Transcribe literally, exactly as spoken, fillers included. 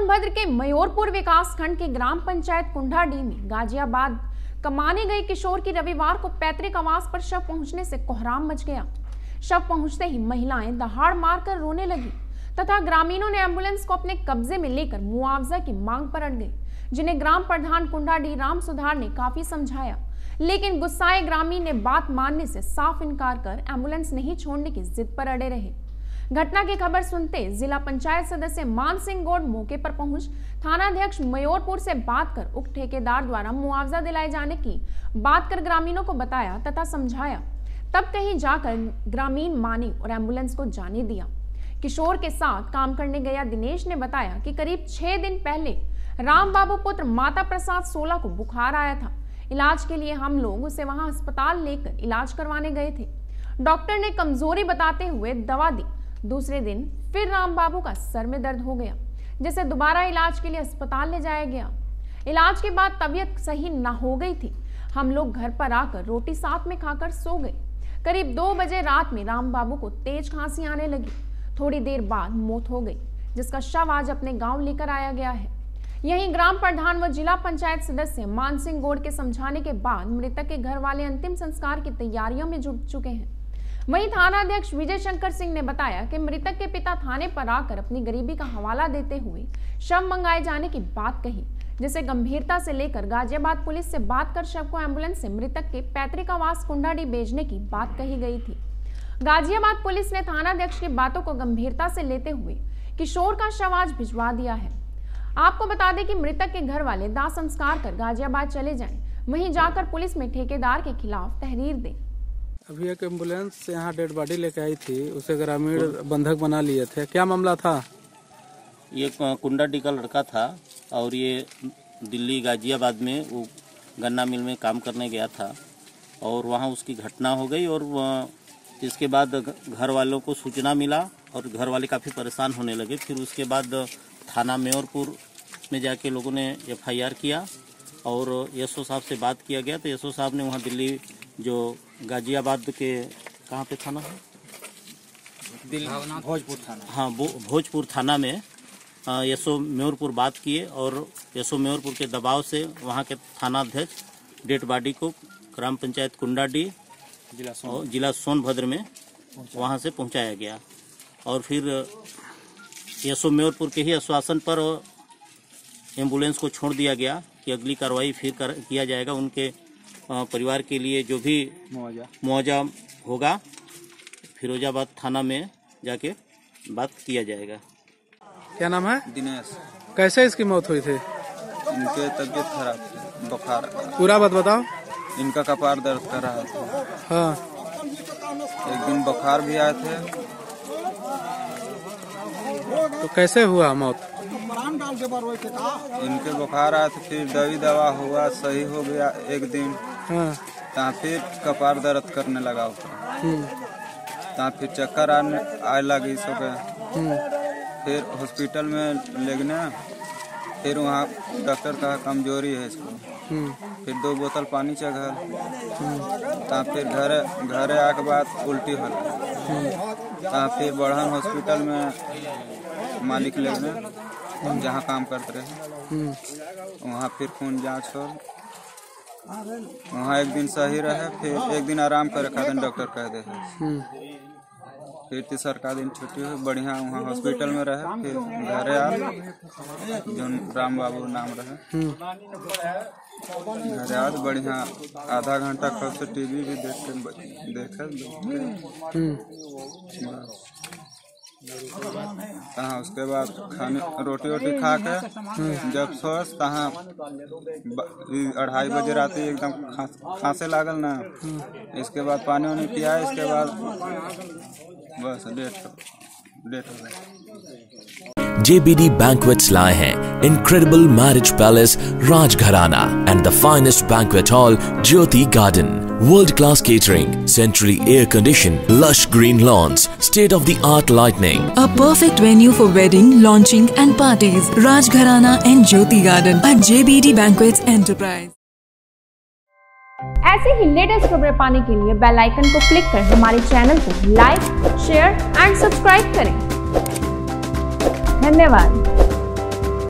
सोनभद्र के मयूरपुर विकास खंड के ग्राम पंचायत कुंडाडीह में गाजियाबाद कमाने गए किशोर की रविवार को पैतृक आवास पर शव पहुंचने से कोहराम मच गया। शव पहुंचते ही महिलाएं दहाड़ मारकर रोने लगी तथा ग्रामीणों ने एम्बुलेंस को अपने कब्जे में लेकर मुआवजा की मांग पर अड़ गए, जिन्हें ग्राम प्रधान कुंडाडीह राम सुधार ने काफी समझाया, लेकिन गुस्साए ग्रामीण ने बात मानने से साफ इनकार कर एम्बुलेंस नहीं छोड़ने की जिद पर अड़े रहे। घटना की खबर सुनते जिला पंचायत सदस्य मान सिंह गौड़ मौके पर पहुंच थानाध्यक्ष मयूरपुर से बात कर उक्त ठेकेदार द्वारा मुआवजा दिलाए जाने की बात कर ग्रामीणों को बताया तथा समझाया। तब कहीं जाकर ग्रामीण माने और एम्बुलेंस को जाने दिया। किशोर के साथ काम करने गया दिनेश ने बताया कि करीब छह दिन पहले राम बाबू पुत्र माता प्रसाद सोलह को बुखार आया था। इलाज के लिए हम लोग उसे वहां अस्पताल लेकर इलाज करवाने गए थे। डॉक्टर ने कमजोरी बताते हुए दवा दी। दूसरे दिन फिर राम बाबू का सर में दर्द हो गया, जिसे दोबारा इलाज के लिए अस्पताल ले जाया गया। इलाज के बाद तबीयत सही न हो गई थी। हम लोग घर पर आकर रोटी साथ में खाकर सो गए। करीब दो बजे रात में राम बाबू को तेज खांसी आने लगी। थोड़ी देर बाद मौत हो गई, जिसका शव आज अपने गांव लेकर आया गया है। यहीं ग्राम प्रधान व जिला पंचायत सदस्य मान सिंह गौड़ के समझाने के बाद मृतक के घर वाले अंतिम संस्कार की तैयारियों में जुट चुके हैं। वहीं थानाध्यक्ष विजय शंकर सिंह ने बताया कि मृतक के पिता थाने पर आकर अपनी गरीबी का हवाला देते हुए शव मंगाए जाने की बात कही, जिसे गंभीरता से लेकर गाजियाबाद पुलिस से बात कर शव को एम्बुलेंस से मृतक के पैतृक आवास कुंडाडीह भेजने की बात कही गई थी। गाजियाबाद पुलिस ने थानाध्यक्ष की बातों को गंभीरता से लेते हुए किशोर का शव आज भिजवा दिया है। आपको बता दें कि मृतक के घर वाले दाह संस्कार कर गाजियाबाद चले जाएं, वहीं जाकर पुलिस में ठेकेदार के खिलाफ तहरीर दें। अभी एक एम्बुलेंस यहाँ डेड बॉडी लेके आई थी, उसे ग्रामीण बंधक बना लिए थे। क्या मामला था? ये कुंडाडीह का लड़का था और ये दिल्ली गाजियाबाद में वो गन्ना मिल में काम करने गया था और वहाँ उसकी घटना हो गई और इसके बाद घर वालों को सूचना मिला और घर वाले काफ़ी परेशान होने लगे। फिर उसके बाद थाना मयूरपुर में जाके लोगों ने एफ आई आर किया और एस ओ साहब से बात किया गया तो एस ओ साहब ने वहाँ दिल्ली जो गाजियाबाद के कहाँ पे थाना है, भोजपुर थाना, हाँ भोजपुर थाना में यसो मयूरपुर बात किए और यसो मयूरपुर के दबाव से वहाँ के थानाध्यक्ष डेड बॉडी को ग्राम पंचायत कुंडाडीह जिला सोन जिला सोनभद्र में वहाँ से पहुँचाया गया और फिर यसो मयूरपुर के ही आश्वासन पर एम्बुलेंस को छोड़ दिया गया कि अगली कार्रवाई फिर कर, किया जाएगा। उनके परिवार के लिए जो भी मुआवजा होगा फिरोजाबाद थाना में जाके बात किया जाएगा। क्या नाम है? दिनेश। कैसे इसकी मौत हुई थी? इनके तबीयत खराब थी, बुखार। पूरा बात बताओ। इनका कपार दर्द कर रहा था। हाँ। एक दिन बुखार भी आए थे। तो कैसे हुआ मौत? इनके बुखार आया था, फिर दवाई दवा हुआ, सही हो गया एक दिन। हाँ। ता फिर कपार दर्द करने लगा उसका। ता फिर चक्कर आने आए लगी सो गए। फिर हॉस्पिटल में ले गए, फिर वहाँ डॉक्टर कहा कमजोरी है इसको। फिर दो बोतल पानी चढ़ा, ता फिर घर घरे आके बाद उल्टी हो ता फिर बढ़न हॉस्पिटल में मालिक ले गए जहाँ काम करते रहे। वहाँ फिर खून जांच हो, वहाँ एक दिन सही रहे, फिर एक दिन आराम करे खातिर डॉक्टर कह दे। फिर तीसर का दिन छुट्टी हुई, बढ़िया वहाँ हॉस्पिटल में रहे। फिर घरे आ जो राम बाबू नाम रहे, घरे आज बढ़िया आधा घंटा कब से टीवी भी देख के देखे तहाँ उसके बाद खाने रोटी वोटी खा के जब सोच तहाँ अढ़ाई बजे रात एकदम खांसे लागल ना। इसके बाद पानी वानी पिया, इसके बाद बस डेट डेट हो गया। J B D Banquets लाए हैं Incredible Marriage Palace Rajgharana and the finest banquet hall Jyoti Garden. World-class catering, centrally air-conditioned, lush green lawns, state-of-the-art lighting. A perfect venue for wedding, launching and parties. Rajgharana and Jyoti Garden at J B D Banquets Enterprise. ऐसे ही latest खबरें पाने के लिए bell icon को click कर हमारे channel को like, share and subscribe करें। धन्यवाद।